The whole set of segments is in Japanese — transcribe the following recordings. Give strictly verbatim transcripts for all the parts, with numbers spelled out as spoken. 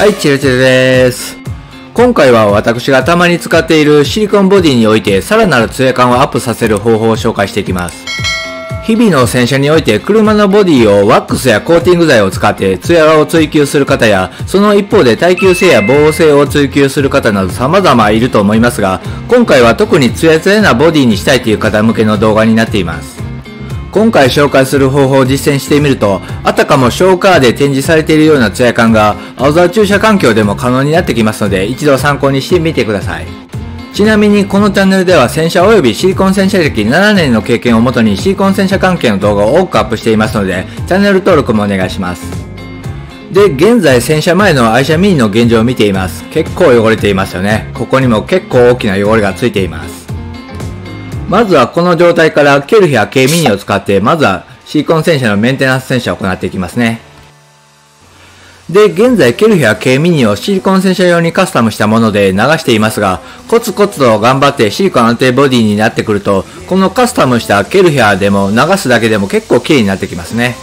はい、チルチルです。今回は私がたまに使っているシリコンボディにおいてさらなるツヤ感をアップさせる方法を紹介していきます。日々の洗車において車のボディをワックスやコーティング剤を使ってツヤを追求する方や、その一方で耐久性や防汚性を追求する方など様々いると思いますが、今回は特にツヤツヤなボディにしたいという方向けの動画になっています。今回紹介する方法を実践してみると、あたかもショーカーで展示されているようなツヤ感が青空駐車環境でも可能になってきますので、一度参考にしてみてください。ちなみにこのチャンネルでは洗車及びシリコン洗車歴ななねんの経験をもとにシリコン洗車関係の動画を多くアップしていますので、チャンネル登録もお願いします。で、現在洗車前の愛車ミニの現状を見ています。結構汚れていますよね。ここにも結構大きな汚れがついています。まずはこの状態からケルヒャー K ミニを使って、まずはシリコン洗車のメンテナンス洗車を行っていきますね。で、現在ケルヒャー K ミニをシリコン洗車用にカスタムしたもので流していますが、コツコツと頑張ってシリコン安定ボディになってくると、このカスタムしたケルヒャーでも流すだけでも結構綺麗になってきますね。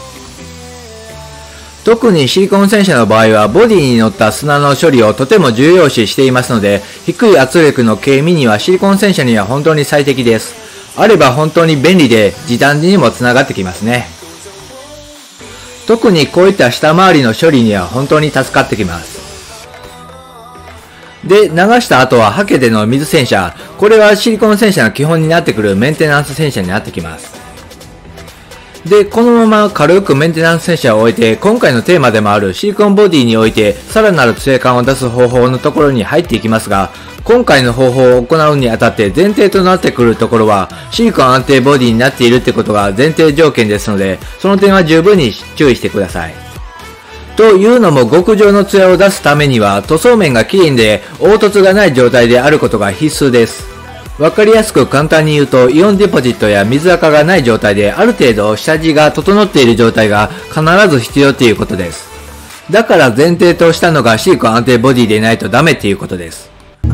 特にシリコン洗車の場合はボディに乗った砂の処理をとても重要視していますので、低い圧力の K ミニはシリコン洗車には本当に最適です。あれば本当に便利で時短にもつながってきますね。特にこういった下回りの処理には本当に助かってきます。で、流した後はハケでの水洗車。これはシリコン洗車の基本になってくるメンテナンス洗車になってきます。で、このまま軽くメンテナンス洗車を終えて、今回のテーマでもあるシリコンボディにおいてさらなるツヤ感を出す方法のところに入っていきますが、今回の方法を行うにあたって前提となってくるところは、シリコン安定ボディになっているってことが前提条件ですので、その点は十分に注意してください。というのも極上のツヤを出すためには、塗装面が綺麗で凹凸がない状態であることが必須です。わかりやすく簡単に言うと、イオンデポジットや水垢がない状態である程度下地が整っている状態が必ず必要ということです。だから前提としたのがシリコン安定ボディでないとダメっていうことです。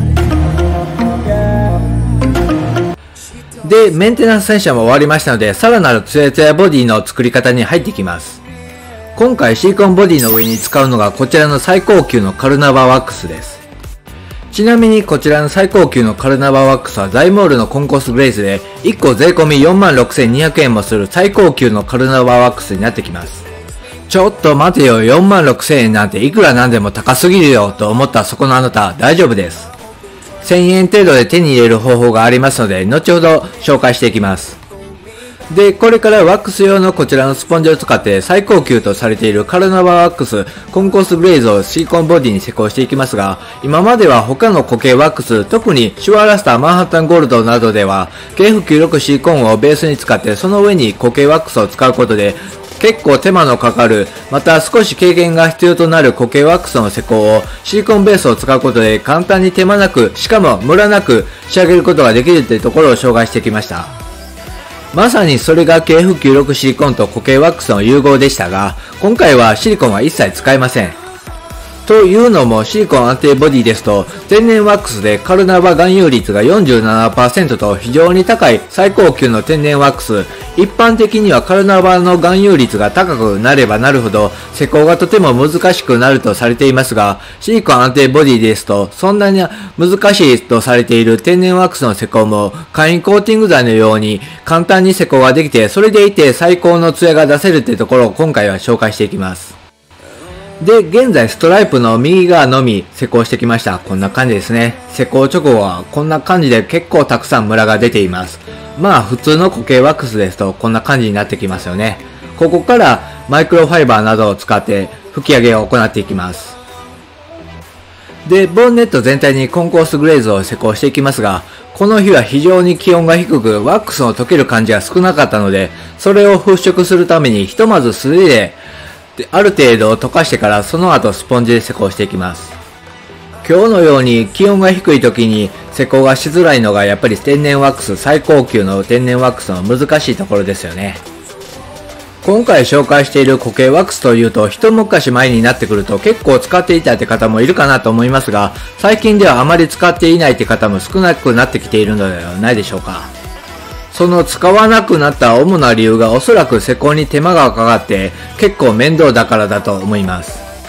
で、メンテナンス洗車も終わりましたので、さらなるツヤツヤボディの作り方に入っていきます。今回シリコンボディの上に使うのがこちらの最高級のカルナバワックスです。ちなみにこちらの最高級のカルナバワックスはザイモールのコンコースグレーズでいっこ税込み よんまんろくせんにひゃくえんもする最高級のカルナバワックスになってきます。ちょっと待てよ、よんまんろくせんえんなんていくらなんでも高すぎるよと思ったそこのあなた、大丈夫です。せんえん程度で手に入れる方法がありますので、後ほど紹介していきます。で、これからワックス用のこちらのスポンジを使って最高級とされているカルナバワックスコンコースグレーズをシリコンボディに施工していきますが、今までは他の固形ワックス、特にシュワーラスターマンハッタンゴールドなどでは ケーエフきゅうじゅうろくシリコンをベースに使ってその上に固形ワックスを使うことで結構手間のかかる、また少し経験が必要となる固形ワックスの施工をシリコンベースを使うことで簡単に手間なく、しかもムラなく仕上げることができるというところを紹介してきました。まさにそれが ケーエフきゅうじゅうろく シリコンと固形ワックスの融合でしたが、今回はシリコンは一切使いません。というのもシリコン安定ボディですと、天然ワックスでカルナバ含有率が よんじゅうななパーセント と非常に高い最高級の天然ワックス、一般的にはカルナバの含有率が高くなればなるほど施工がとても難しくなるとされていますが、シリコン安定ボディですとそんなに難しいとされている天然ワックスの施工も簡易コーティング剤のように簡単に施工ができて、それでいて最高のツヤが出せるというところを今回は紹介していきます。で、現在ストライプの右側のみ施工してきました。こんな感じですね。施工直後はこんな感じで結構たくさんムラが出ています。まあ普通の固形ワックスですとこんな感じになってきますよね。ここからマイクロファイバーなどを使って吹き上げを行っていきます。で、ボンネット全体にコンコースグレーズを施工していきますが、この日は非常に気温が低くワックスの溶ける感じが少なかったので、それを払拭するためにひとまず素手でである程度溶かしてからその後スポンジで施工していきます。今日のように気温が低い時に施工がしづらいのがやっぱり天然ワックス、最高級の天然ワックスの難しいところですよね。今回紹介している固形ワックスというと一昔前になってくると結構使っていたって方もいるかなと思いますが、最近ではあまり使っていないって方も少なくなってきているのではないでしょうか。その使わなくなった主な理由がおそらく施工に手間がかかって結構面倒だからだと思います。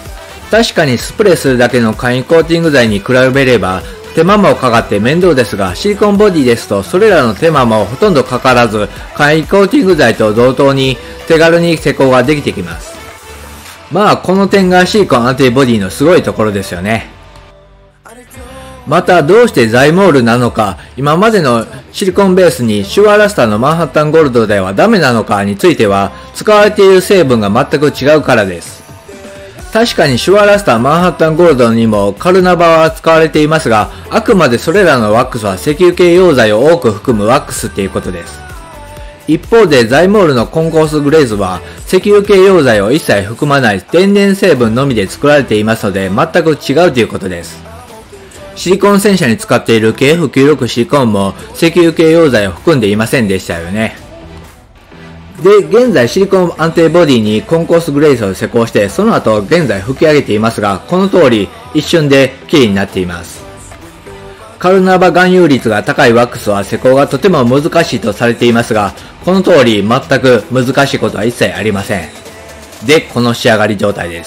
確かにスプレーするだけの簡易コーティング剤に比べれば手間もかかって面倒ですが、シリコンボディですとそれらの手間もほとんどかからず、簡易コーティング剤と同等に手軽に施工ができてきます。まあこの点がシリコン安定ボディのすごいところですよね。またどうしてザイモールなのか、今までのシリコンベースにシュワーラスターのマンハッタンゴールドではダメなのかについては、使われている成分が全く違うからです。確かにシュワーラスターマンハッタンゴールドにもカルナバは使われていますが、あくまでそれらのワックスは石油系溶剤を多く含むワックスっていうことです。一方でザイモールのコンコースグレーズは石油系溶剤を一切含まない天然成分のみで作られていますので、全く違うということです。シリコン洗車に使っている ケーエフきゅうじゅうろく シリコンも石油系溶剤を含んでいませんでしたよね。で、現在シリコン安定ボディにコンコースグレースを施工して、その後現在吹き上げていますが、この通り一瞬で綺麗になっています。カルナバ含有率が高いワックスは施工がとても難しいとされていますが、この通り全く難しいことは一切ありません。で、この仕上がり状態です。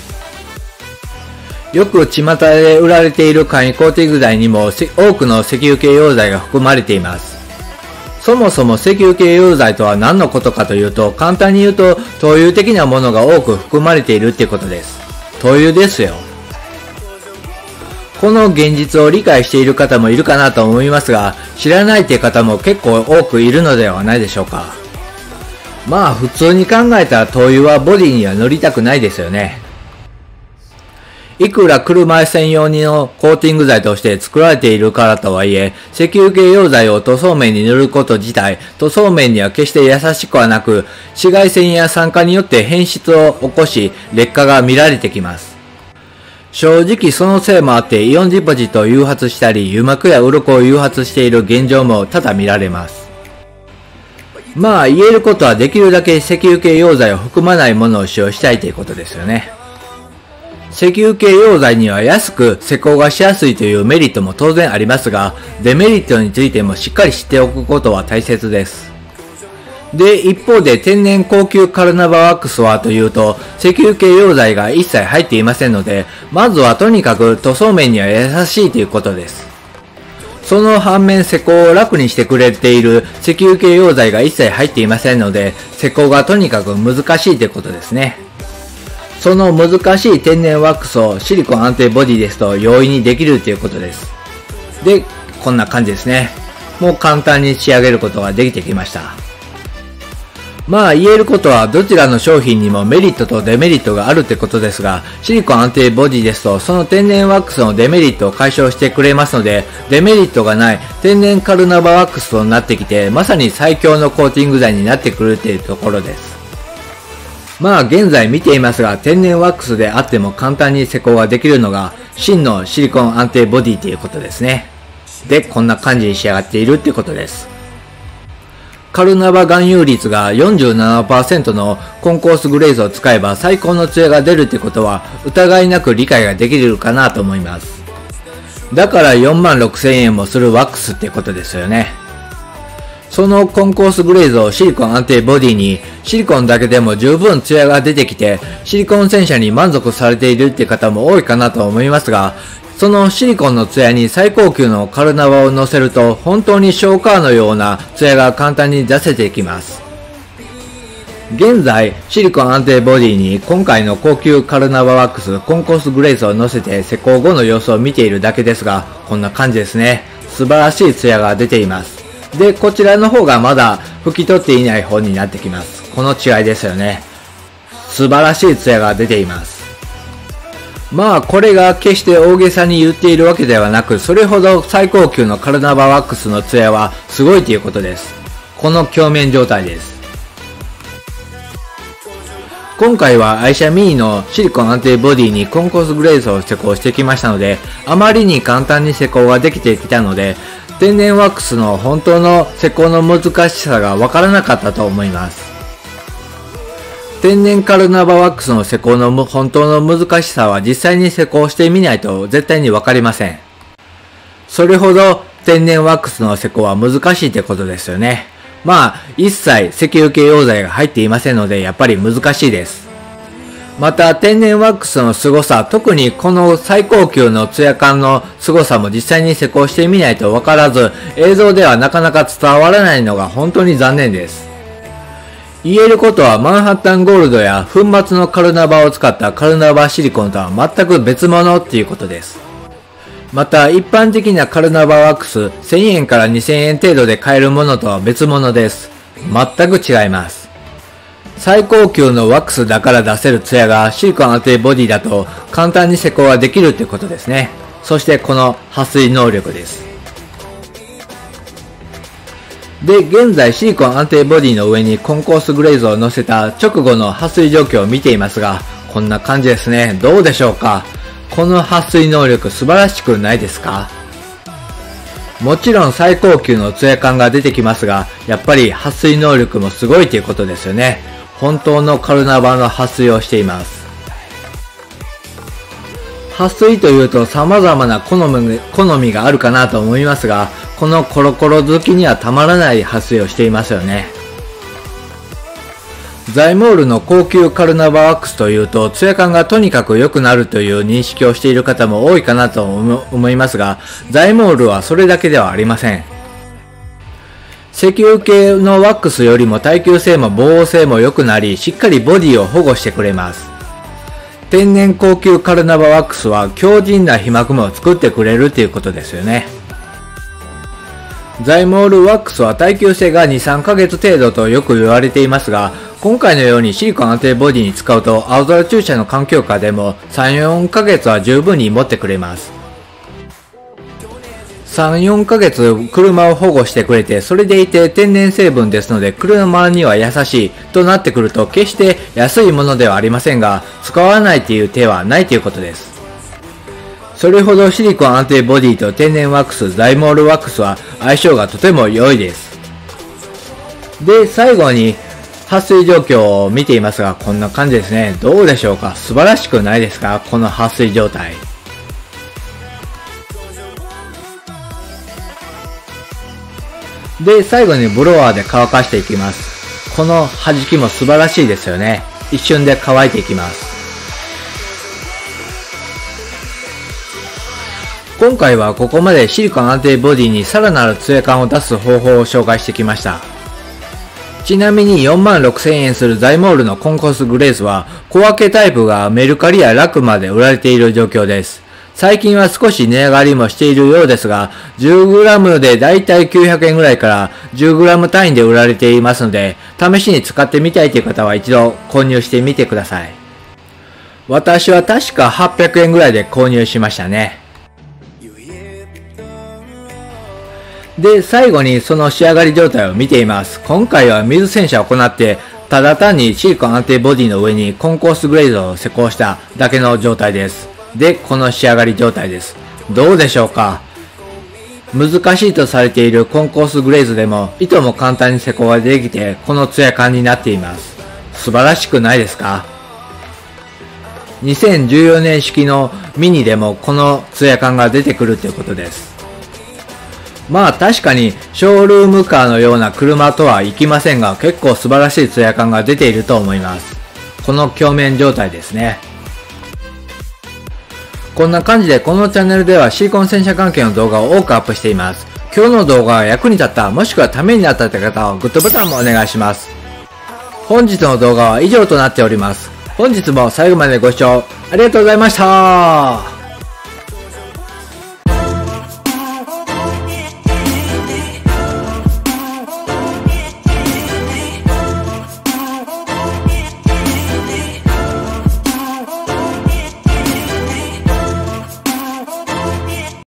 よく巷で売られている簡易コーティング剤にも多くの石油系溶剤が含まれています。そもそも石油系溶剤とは何のことかというと、簡単に言うと灯油的なものが多く含まれているってことです。灯油ですよ。この現実を理解している方もいるかなと思いますが、知らないっていう方も結構多くいるのではないでしょうか。まあ普通に考えたら灯油はボディには塗りたくないですよね。いくら車専用のコーティング剤として作られているからとはいえ、石油系溶剤を塗装面に塗ること自体、塗装面には決して優しくはなく、紫外線や酸化によって変質を起こし、劣化が見られてきます。正直そのせいもあってイオンディポジットを誘発したり、油膜や鱗を誘発している現状も多々見られます。まあ言えることはできるだけ石油系溶剤を含まないものを使用したいということですよね。石油系溶剤には安く施工がしやすいというメリットも当然ありますが、デメリットについてもしっかり知っておくことは大切です。で、一方で天然高級カルナバワックスはというと、石油系溶剤が一切入っていませんので、まずはとにかく塗装面には優しいということです。その反面施工を楽にしてくれている石油系溶剤が一切入っていませんので、施工がとにかく難しいということですね。その難しい天然ワックスをシリコン安定ボディですと容易にできるということです。で、こんな感じですね。もう簡単に仕上げることができてきました。まあ言えることはどちらの商品にもメリットとデメリットがあるってことですが、シリコン安定ボディですとその天然ワックスのデメリットを解消してくれますので、デメリットがない天然カルナバワックスとなってきて、まさに最強のコーティング剤になってくるっていうところです。まあ現在見ていますが、天然ワックスであっても簡単に施工ができるのが真のシリコン安定ボディということですね。で、こんな感じに仕上がっているっていうことです。カルナバ含有率が よんじゅうななパーセント のコンコースグレーズを使えば最高のツヤが出るってことは疑いなく理解ができるかなと思います。だからよんまんろくせんえんもするワックスってことですよね。そのコンコースグレーズをシリコン安定ボディにシリコンだけでも十分ツヤが出てきてシリコン洗車に満足されているって方も多いかなと思いますが、そのシリコンのツヤに最高級のカルナバを乗せると本当にショーカーのようなツヤが簡単に出せてきます。現在シリコン安定ボディに今回の高級カルナバワックスコンコースグレーズを乗せて施工後の様子を見ているだけですが、こんな感じですね。素晴らしいツヤが出ています。で、こちらの方がまだ拭き取っていない方になってきます。この違いですよね。素晴らしいツヤが出ています。まあこれが決して大げさに言っているわけではなく、それほど最高級のカルナバワックスのツヤはすごいということです。この鏡面状態です。今回は愛車ミニのシリコン安定ボディにコンコースグレーズを施工してきましたので、あまりに簡単に施工ができてきたので、天然ワックスの本当の施工の難しさがわからなかったと思います。天然カルナバワックスの施工の本当の難しさは実際に施工してみないと絶対にわかりません。それほど天然ワックスの施工は難しいってことですよね。まあ一切石油系溶剤が入っていませんのでやっぱり難しいです。 また天然ワックスの凄さ、特にこの最高級のツヤ感の凄さも実際に施工してみないとわからず、映像ではなかなか伝わらないのが本当に残念です。言えることはマンハッタンゴールドや粉末のカルナバを使ったカルナバシリコンとは全く別物っていうことです。また一般的なカルナバワックスせんえんからにせんえん程度で買えるものとは別物です。全く違います。最高級のワックスだから出せるツヤがシリコン当てボディだと簡単に施工ができるってことですね。そしてこの撥水能力です。で、現在シリコン安定ボディの上にコンコースグレーズを乗せた直後の撥水状況を見ていますが、こんな感じですね。どうでしょうか。この撥水能力素晴らしくないですか。もちろん最高級のツヤ感が出てきますが、やっぱり撥水能力もすごいということですよね。本当のカルナバの撥水をしています。撥水というと様々な好み、好みがあるかなと思いますが、このコロコロ好きにはたまらない撥水をしていますよね。ザイモールの高級カルナバワックスというと、ツヤ感がとにかく良くなるという認識をしている方も多いかなと思いますが、ザイモールはそれだけではありません。石油系のワックスよりも耐久性も防汚性も良くなり、しっかりボディを保護してくれます。天然高級カルナバワックスは強靭な皮膜も作ってくれるっていうことですよね。ザイモールワックスは耐久性がに、さんかげつ程度とよく言われていますが、今回のようにシリコン安定ボディに使うと青空駐車の環境下でもさん、よんかげつは十分に持ってくれます。さん、よんかげつ車を保護してくれて、それでいて天然成分ですので車には優しいとなってくると決して安いものではありませんが、使わないという手はないということです。それほどシリコン安定ボディと天然ワックス、ザイモールワックスは相性がとても良いです。で、最後に撥水状況を見ていますが、こんな感じですね。どうでしょうか。素晴らしくないですか、この撥水状態。で、最後にブロワーで乾かしていきます。この弾きも素晴らしいですよね。一瞬で乾いていきます。今回はここまでシリコン安定ボディにさらなるツヤ感を出す方法を紹介してきました。ちなみによんまんろくせんえんするザイモールのコンコースグレースは小分けタイプがメルカリやラクマで売られている状況です。最近は少し値上がりもしているようですが、じゅうグラム でだいたいきゅうひゃくえんぐらいから じゅうグラム 単位で売られていますので、試しに使ってみたいという方は一度購入してみてください。私は確かはっぴゃくえんぐらいで購入しましたね。で、最後にその仕上がり状態を見ています。今回は水洗車を行って、ただ単にシリコン安定ボディの上にコンコースグレーズを施工しただけの状態です。で、この仕上がり状態です。どうでしょうか。難しいとされているコンコースグレーズでも、いとも簡単に施工ができて、このツヤ感になっています。素晴らしくないですか。にせんじゅうよねん式のミニでもこのツヤ感が出てくるということです。まあ確かにショールームカーのような車とはいきませんが、結構素晴らしいツヤ感が出ていると思います。この鏡面状態ですね。こんな感じでこのチャンネルではシリコン洗車関係の動画を多くアップしています。今日の動画が役に立った、もしくはためになったという方はグッドボタンもお願いします。本日の動画は以上となっております。本日も最後までご視聴ありがとうございました。